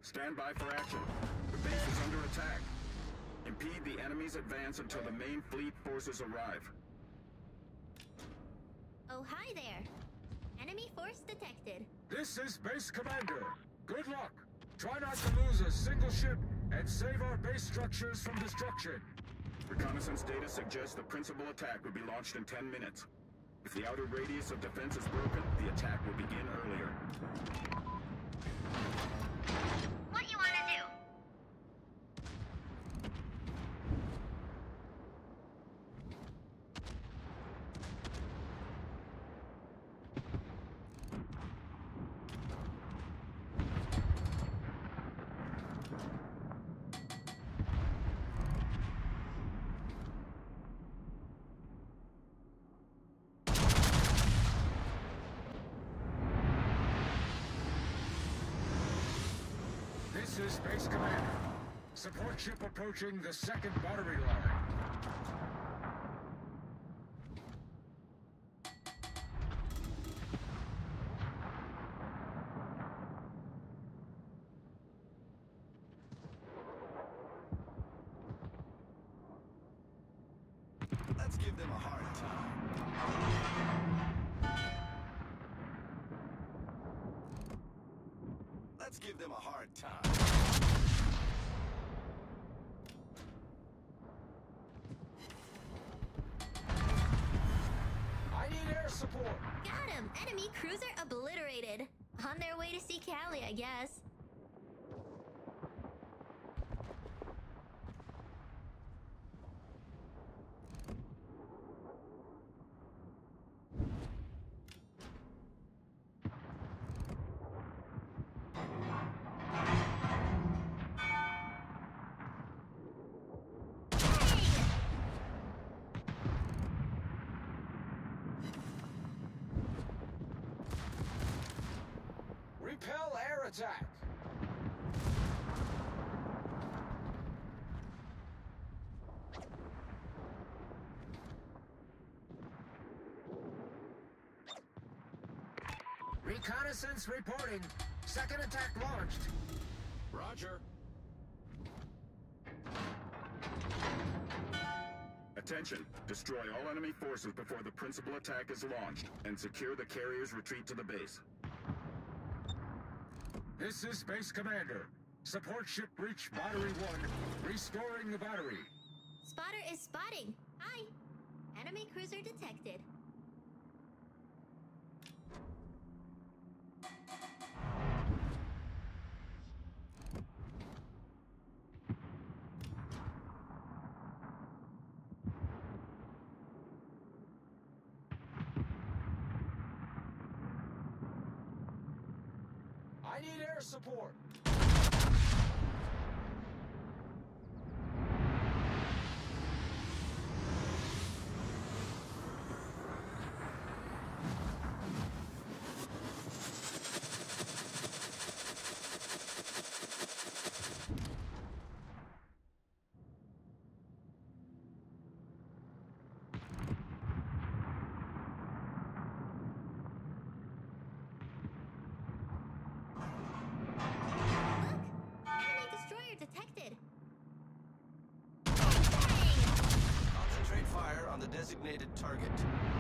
Stand by for action. The base is under attack. Impede the enemy's advance until the main fleet forces arrive. Oh, hi there. Enemy force detected. This is Base Commander. Good luck. Try not to lose a single ship and save our base structures from destruction. Reconnaissance data suggests the principal attack will be launched in 10 minutes. If the outer radius of defense is broken, the attack will begin earlier. What you wanna do? This is Base Commander. Support ship approaching the second battery line. Let's give them a hard time. Let's give them a hard time. I need air support. Got him! Enemy cruiser obliterated. On their way to see Callie, I guess. Repel air attack. Reconnaissance reporting. Second attack launched. Roger. Attention! Destroy all enemy forces before the principal attack is launched, and secure the carrier's retreat to the base. This is Base Commander. Support ship reached Battery 1, restoring the battery. Spotter is spotting. Hi. Enemy cruiser detected. I need air support. Concentrate fire on the designated target.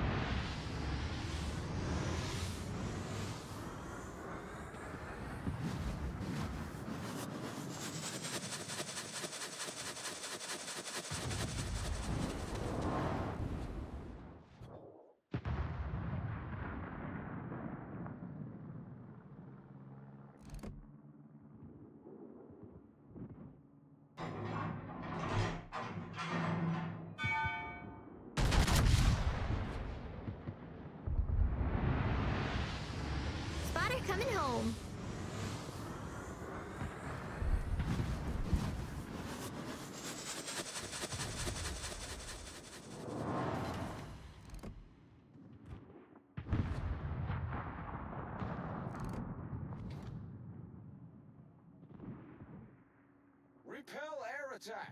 Coming home. Repel air attack.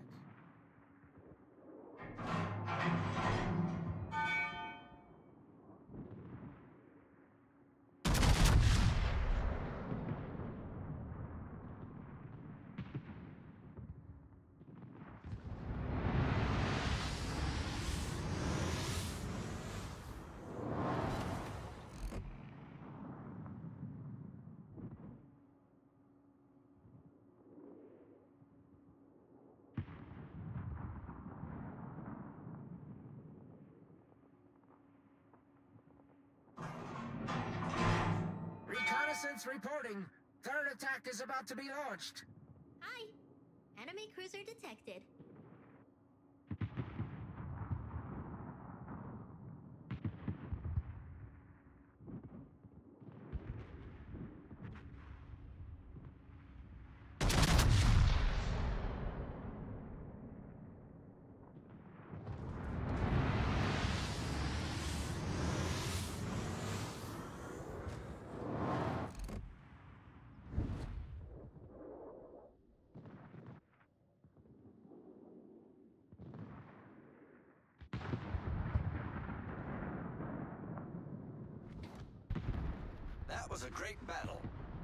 Reconnaissance reporting. Third attack is about to be launched. Hi. Enemy cruiser detected. That was a great battle.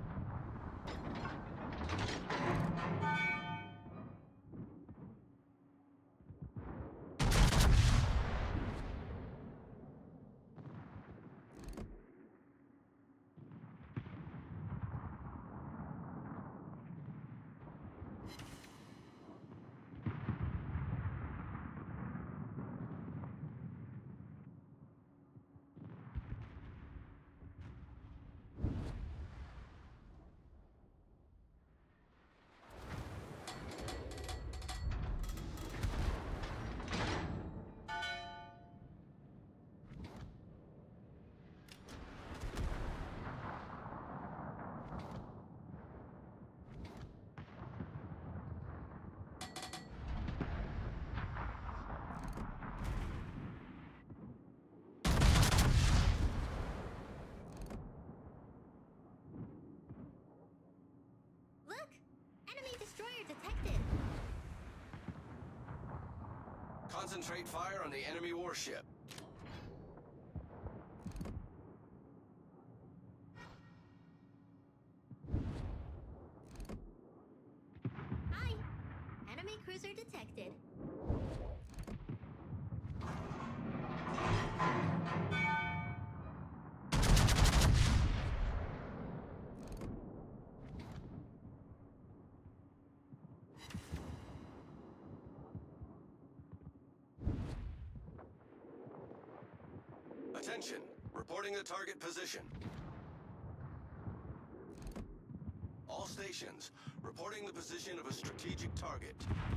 Look! Enemy destroyer detected. Concentrate fire on the enemy warship. Hi. Enemy cruiser detected. Attention, reporting the target position. All stations, reporting the position of a strategic target.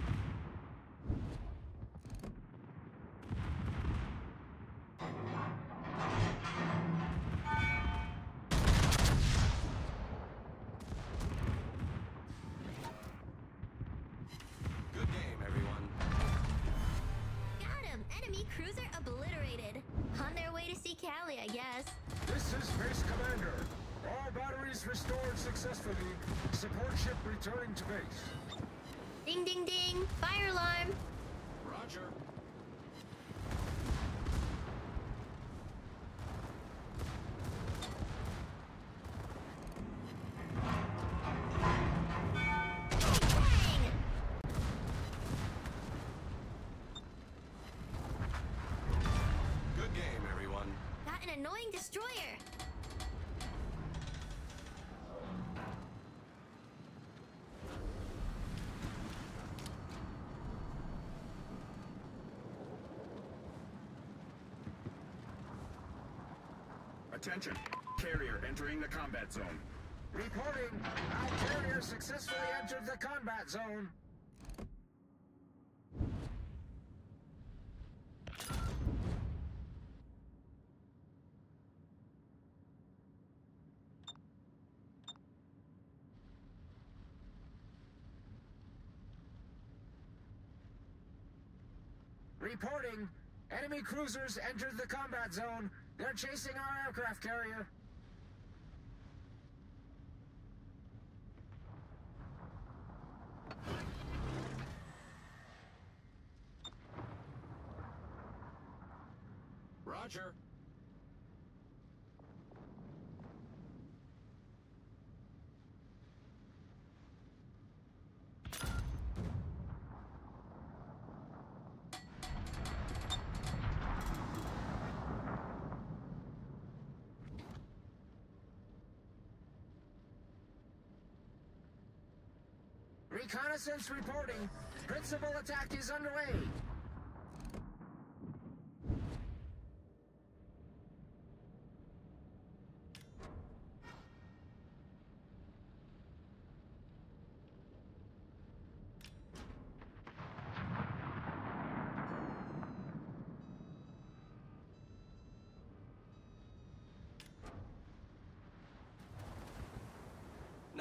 Good game, everyone. Got him! Enemy cruiser obliterated. On their way to see Cali, I guess. This is Base Commander. All batteries restored successfully. Support ship returning to base. Ding ding ding! Fire alarm! Roger. Bang! Good game, everyone. Got an annoying destroyer! Attention. Carrier entering the combat zone. Reporting. Our carrier successfully entered the combat zone. Reporting. Enemy cruisers entered the combat zone. They're chasing our aircraft carrier. Roger. Reconnaissance reporting. Principal attack is underway.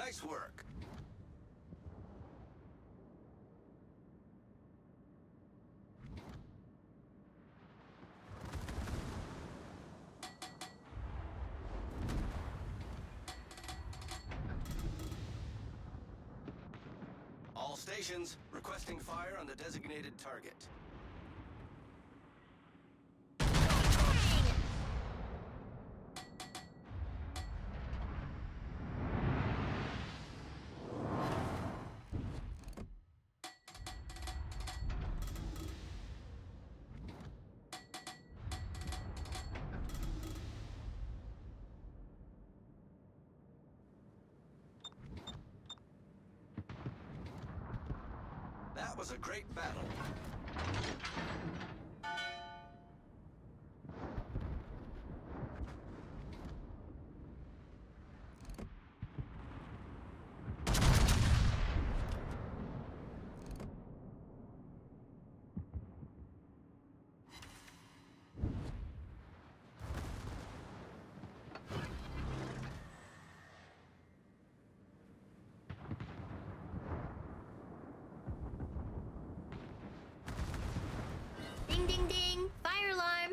Nice work. All stations requesting fire on the designated target. That was a great battle. Ding ding ding! Fire alarm!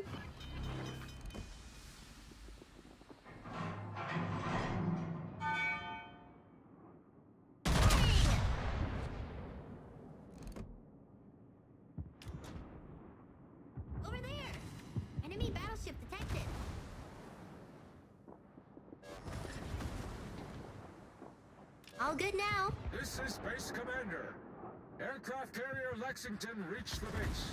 Over there! Enemy battleship detected! All good now. This is Base Commander. Aircraft carrier Lexington reached the base.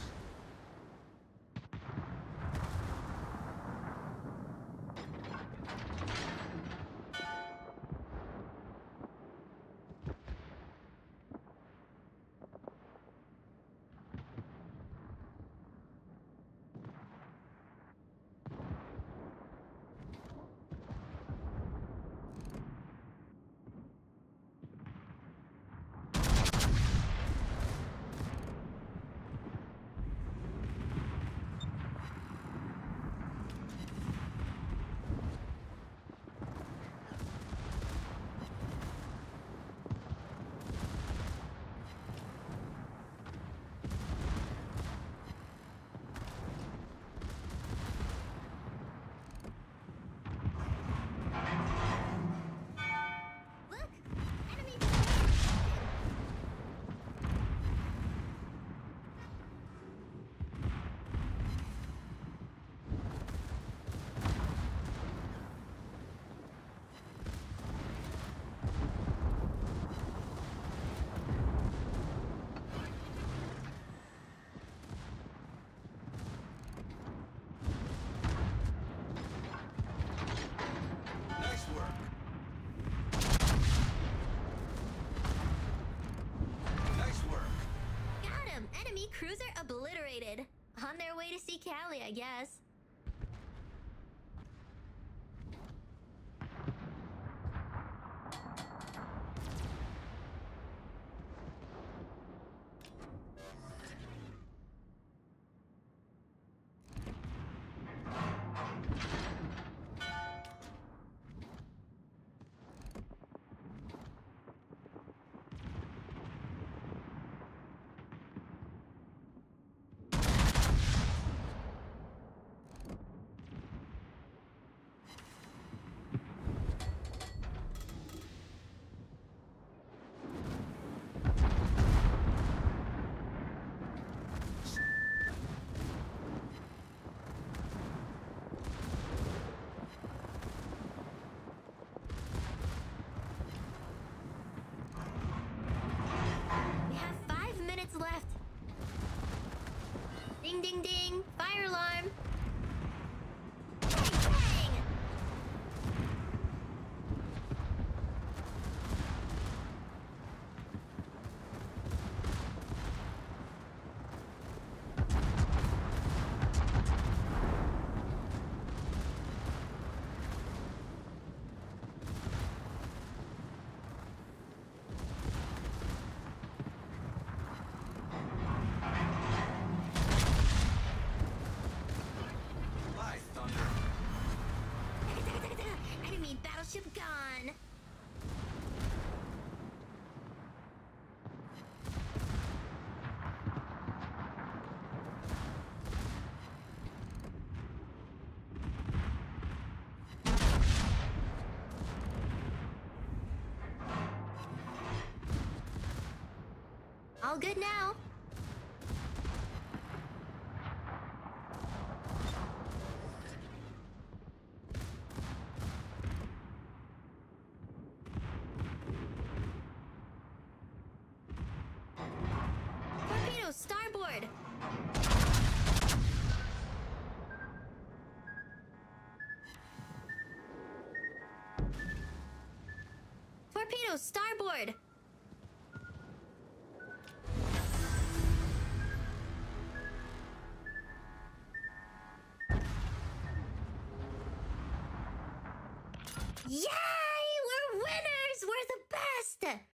Look! Enemy battleship Nice work. Nice work. Got him! Enemy cruiser obliterated. On their way to see Callie, I guess. We have 5 minutes left. Ding ding ding! Fire alarm! Bang bang! All good now. Torpedo starboard. Torpedo starboard. Yay! We're winners! We're the best!